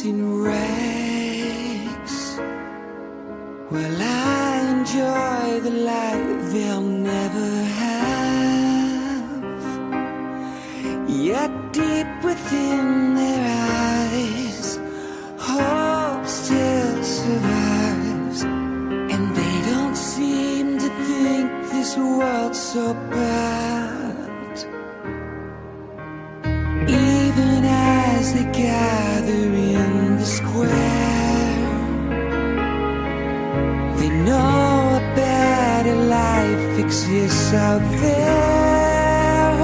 in rags. Well, I enjoy the light they'll never have. Yet deep within their eyes, hope still survives, and they don't seem to think this world's so bad. Even as they gather in the square, they know a better life exists out there.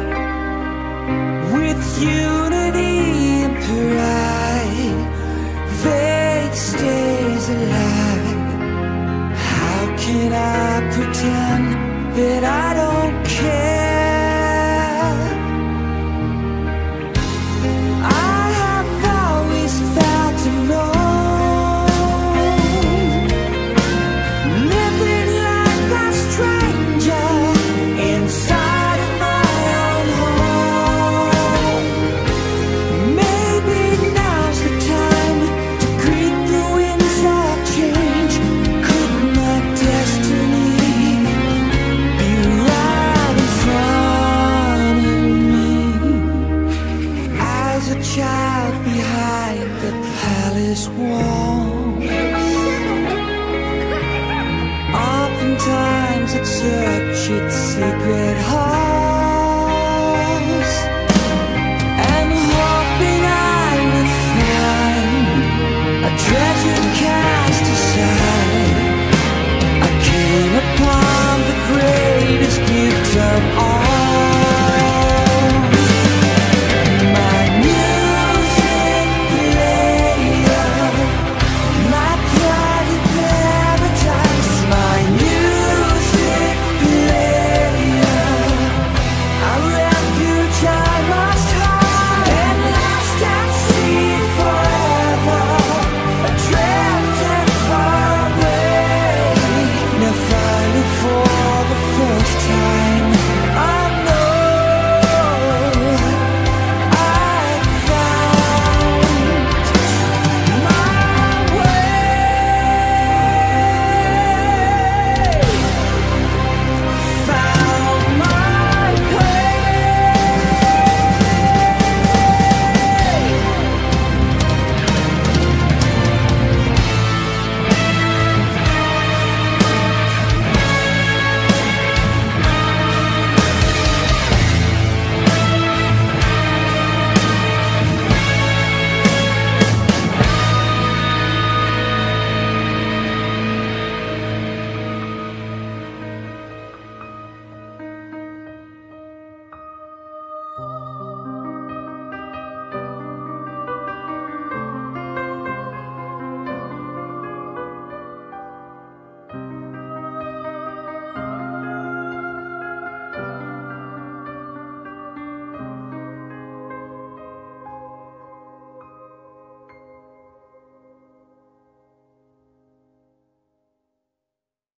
With unity and pride, faith stays alive. How can I pretend that I don't care?